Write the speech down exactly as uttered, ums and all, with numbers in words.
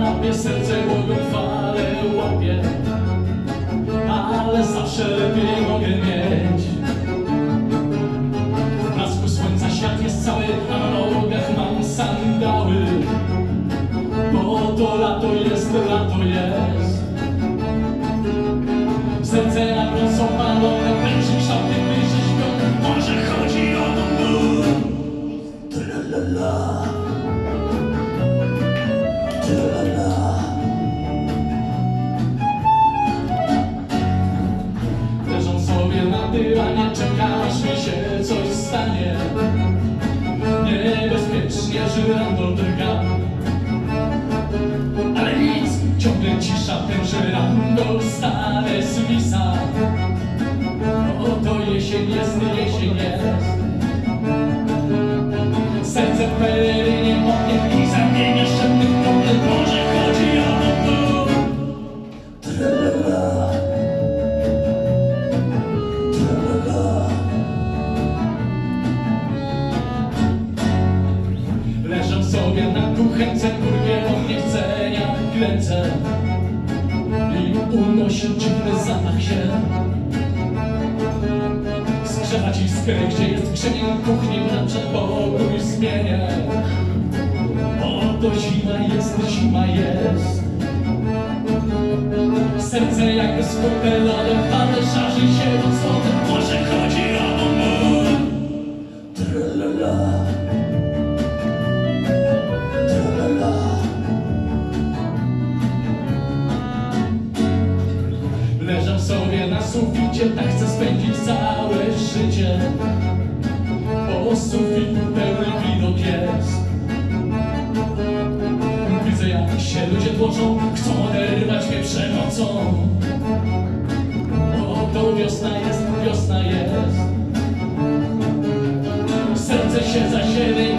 kanapie, serce głową falę łapie, ale zawsze lepiej mogę mieć. W blasku słońca świat jest cały, a na nogach mam sandały, bo to lato jest, lato jest. Serce na brązo palone, będzie kształty, będzie śpią. Może chodzi o tą ból. Tra-la-la-la, tra-la-la. Leżą sobie na dywanie, czeka aż mi się coś stanie. Niebezpiecznie żyrandol drga, ale nic, ciągle cisza, ten żyrandol stale zwisa. Oto jesień jest, jesień jest. Serce w pelerynie moknie i zamienia szepty w problem. Może chodzi o to. Tra-la-la, tra-la-la. Leżę sobie na kuchence, kurwierom niechcenia kręcę i unosi dziwny zapach się. Skrzewać iskrę, gdzie jest krzemień kuchni, wręcz pokój zmienię. Oto zima jest, zima jest. Serce jakby skute lodem, ale żarzy się pod spodem. Może chodzi o ból. Tra-la-la, tra-la-la. Leżę sobie na suficie, tak chcę spędzić całe życie. Po sufitu pełny widok jest. Widzę, jak się ludzie tłoczą, chcą oderwać mnie przemocą. Oto wiosna jest, wiosna jest. Serce się zasiedli.